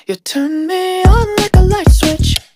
You turn me on like a light switch.